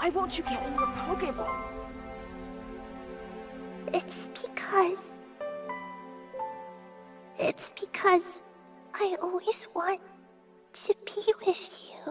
Why won't you get in your Pokeball? It's because I always want to be with you.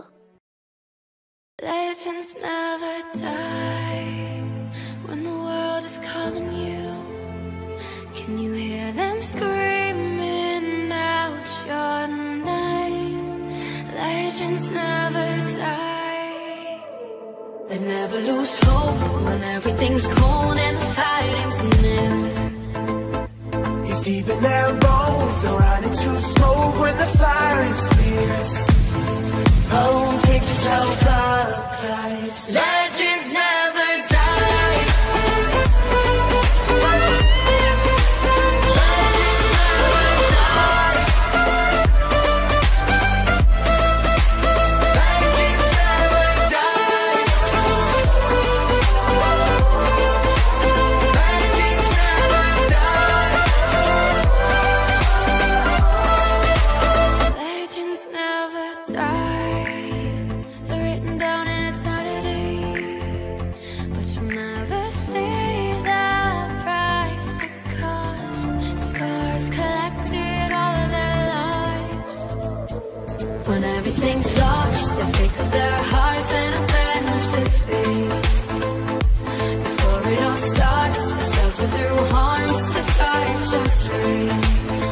Legends never die when the world is calling you. Can you hear them screaming out your name? Legends never die. They never lose hope when everything's cold and the fighting's near. It's deep in their bones, they'll run into smoke when the fire is fierce. Oh, pick yourself up, guys. Legends never die. Legends never die. Legends never die. Legends never die. Legends never die. They're written down in eternity, but you'll never see the price it cost. Scars collected all of their lives. When everything's lost, they pick up their hearts and offense to face. Before it all starts, they suffer through harms to touch a tree.